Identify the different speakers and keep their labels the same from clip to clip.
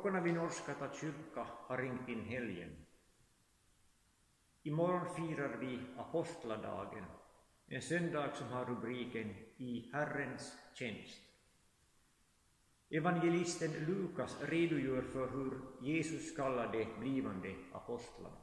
Speaker 1: Klockorna vid Norrskatta kyrka har ringt in helgen. Imorgon firar vi apostladagen, en söndag som har rubriken I Herrens tjänst. Evangelisten Lukas redogör för hur Jesus kallade blivande apostlarna.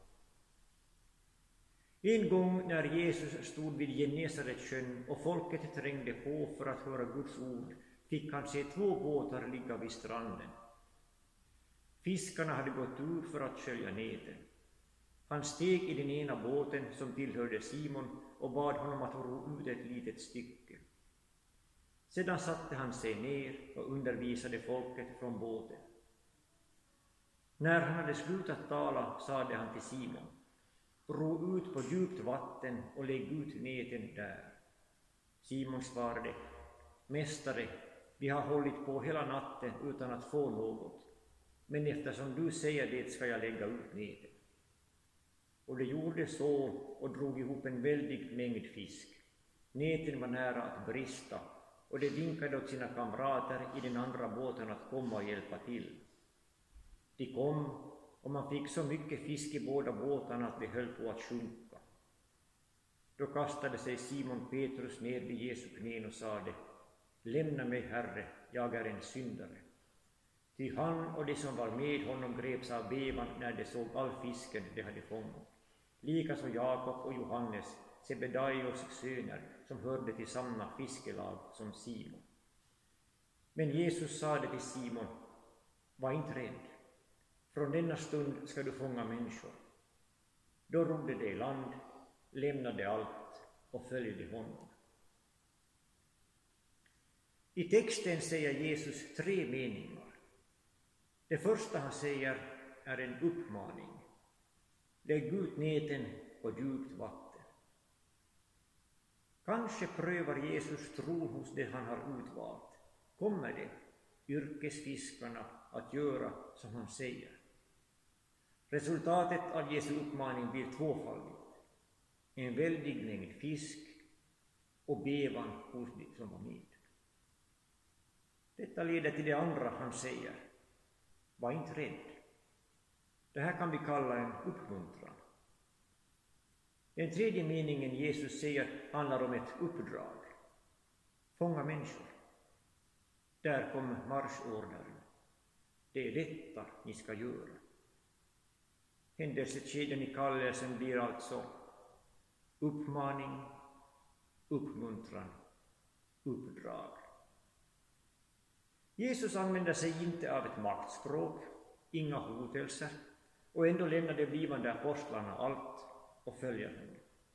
Speaker 1: En gång när Jesus stod vid Genesaretsjön och folket trängde på för att höra Guds ord fick han se 2 båtar ligga vid stranden. Fiskarna hade gått ur för att skölja näten. Han steg i den ena båten som tillhörde Simon och bad honom att ro ut ett litet stycke. Sedan satte han sig ner och undervisade folket från båten. När han hade slutat tala sade han till Simon: ro ut på djupt vatten och lägg ut näten där. Simon svarade: Mästare, vi har hållit på hela natten utan att få något, men eftersom du säger det ska jag lägga ut näten. Och de gjorde så och drog ihop en väldig mängd fisk. Näten var nära att brista och de vinkade åt sina kamrater i den andra båten att komma och hjälpa till. De kom och man fick så mycket fisk i båda båtarna att de höll på att sjunka. Då kastade sig Simon Petrus ner vid Jesu knän och sade: lämna mig, Herre, jag är en syndare. Ty han och de som var med honom greps av bävan när de såg all fisken de hade fångat. Likaså Jakob och Johannes, Sebedaios söner, som hörde till samma fiskelag som Simon. Men Jesus sade till Simon: var inte rädd. Från denna stund ska du fånga människor. Då rodde de i land, lämnade allt och följde honom. I texten säger Jesus 3 meningar. Det första han säger är en uppmaning. Lägg ut näten på djupt vatten. Kanske prövar Jesus tron hos det han har utvalt. Kommer det, yrkesfiskarna, att göra som han säger? Resultatet av Jesu uppmaning blir tvåfaldigt. En väldig mängd fisk och bävan hos de som var med. Detta leder till det andra han säger: var inte rädd. Det här kan vi kalla en uppmuntran. Den tredje meningen Jesus säger handlar om ett uppdrag. Fånga människor. Där kommer marschordern. Det är detta ni ska göra. Händelsekedjan i kallelsen blir alltså uppmaning, uppmuntran, uppdrag. Jesus använder sig inte av ett maktspråk, inga hotelser, och ändå lämnar de blivande apostlarna allt och följer honom.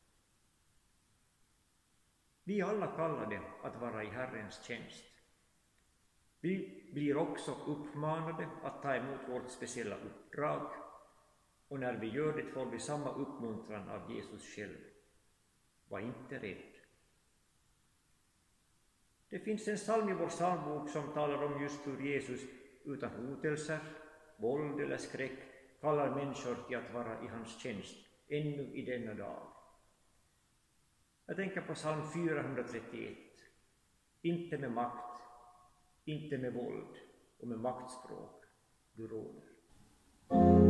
Speaker 1: Vi alla kallade att vara i Herrens tjänst. Vi blir också uppmanade att ta emot vårt speciella uppdrag, och när vi gör det får vi samma uppmuntran av Jesus själv. Var inte rädd. Det finns en psalm i vår psalmbok som talar om just hur Jesus utan hotelser, våld eller skräck kallar människor till att vara i hans tjänst ännu i denna dag. Jag tänker på psalm 431. Inte med makt, inte med våld och med maktspråk du råder.